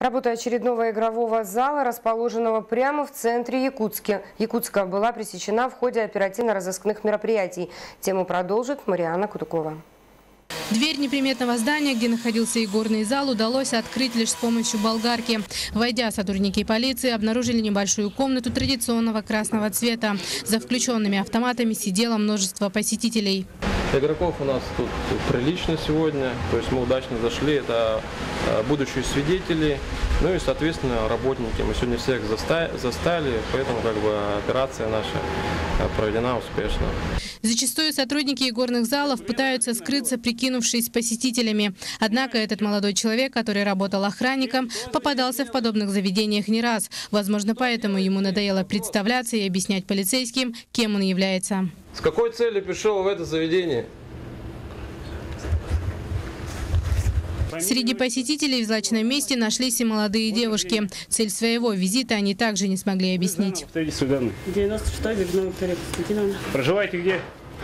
Работа очередного игрового зала, расположенного прямо в центре Якутска, была пресечена в ходе оперативно-розыскных мероприятий. Тему продолжит Марианна Кутукова. Дверь неприметного здания, где находился игорный зал, удалось открыть лишь с помощью болгарки. Войдя, сотрудники полиции обнаружили небольшую комнату традиционного красного цвета. За включенными автоматами сидело множество посетителей. Игроков у нас тут прилично сегодня, то есть мы удачно зашли, это будущие свидетели, ну и, соответственно, работники. Мы сегодня всех застали, поэтому операция наша проведена успешно. Зачастую сотрудники игорных залов пытаются скрыться, прикинувшись посетителями. Однако этот молодой человек, который работал охранником, попадался в подобных заведениях не раз. Возможно, поэтому ему надоело представляться и объяснять полицейским, кем он является. С какой целью пришел в это заведение? Среди посетителей в злачном месте нашлись и молодые девушки. Цель своего визита они также не смогли объяснить. 96-й, Верховная Виктория Константиновна. Проживаете где?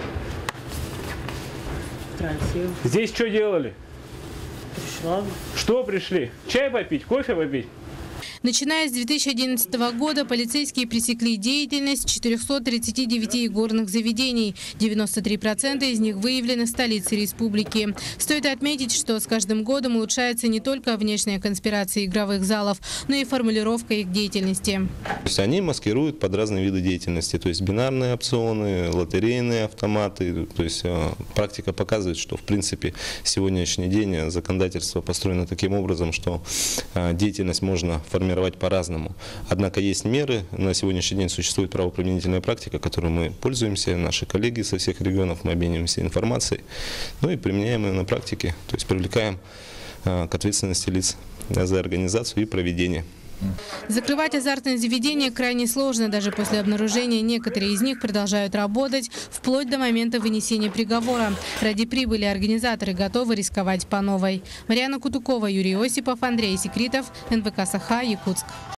Красиво. Здесь что делали? Пришла. Что пришли? Чай попить, кофе попить? Начиная с 2011 года полицейские пресекли деятельность 439 игорных заведений. 93% из них выявлены в столице республики. Стоит отметить, что с каждым годом улучшается не только внешняя конспирация игровых залов, но и формулировка их деятельности. То есть они маскируют под разные виды деятельности, то есть бинарные опционы, лотерейные автоматы. То есть практика показывает, что в принципе сегодняшний день законодательство построено таким образом, что деятельность можно формировать по-разному. Однако есть меры. На сегодняшний день существует правоприменительная практика, которой мы пользуемся, наши коллеги со всех регионов, мы обмениваемся информацией, ну и применяем ее на практике, то есть привлекаем к ответственности лиц за организацию и проведение. Закрывать азартные заведения крайне сложно. Даже после обнаружения некоторые из них продолжают работать вплоть до момента вынесения приговора. Ради прибыли организаторы готовы рисковать по новой. Марианна Кутукова, Юрий Осипов, Андрей Секритов, НВК Саха, Якутск.